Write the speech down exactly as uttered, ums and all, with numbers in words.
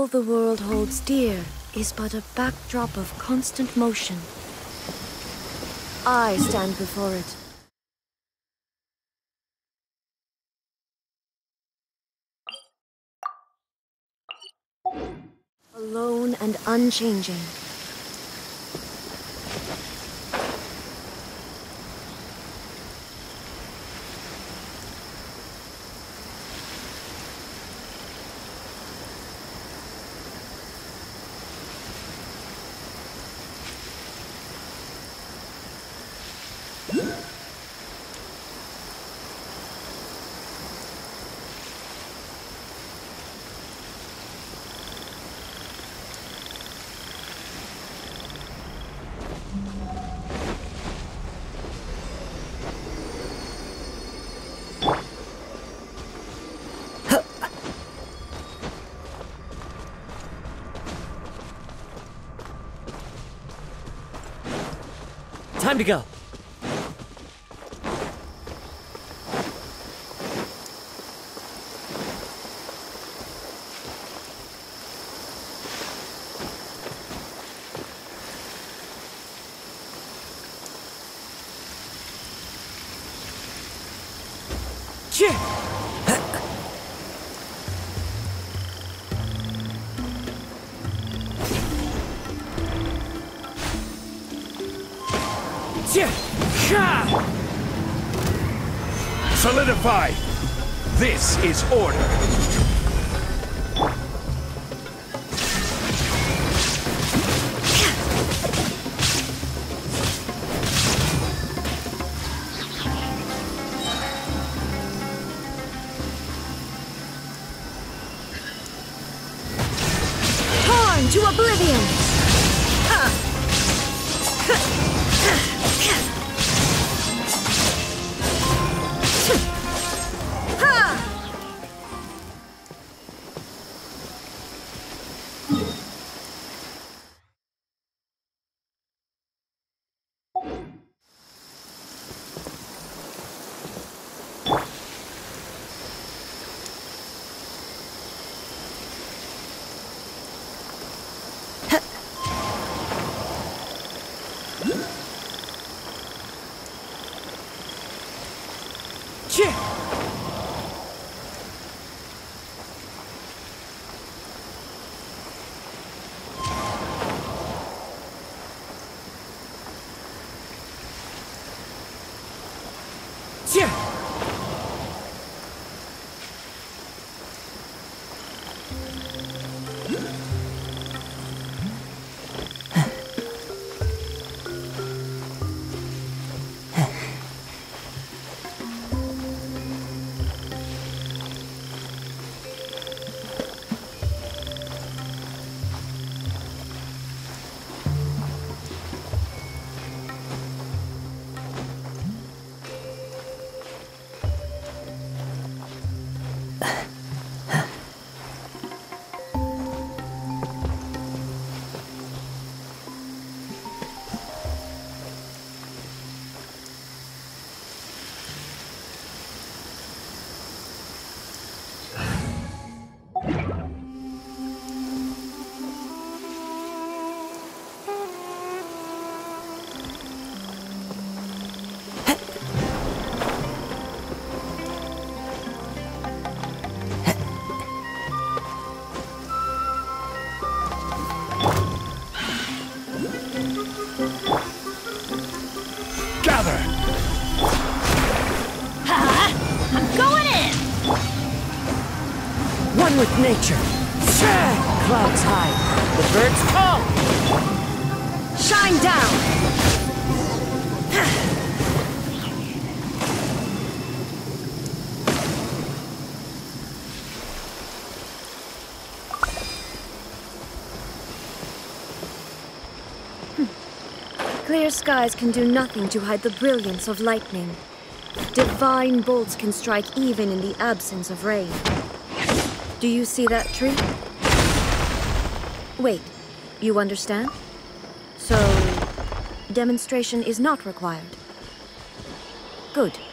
the world holds dear is but a backdrop of constant motion. I stand before it. Alone and unchanging. Time to go. Solidify! This is order! Torn to oblivion! With nature. Clouds high. The birds call. Shine down. Clear skies can do nothing to hide the brilliance of lightning. Divine bolts can strike even in the absence of rain. Do you see that tree? Wait, you understand? So, demonstration is not required. Good.